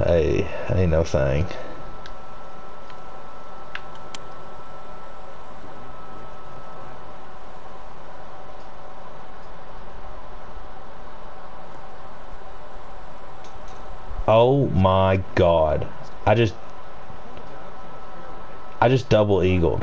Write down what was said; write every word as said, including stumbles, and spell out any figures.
Hey, ain't no thing. Oh my God. I just I just double eagled.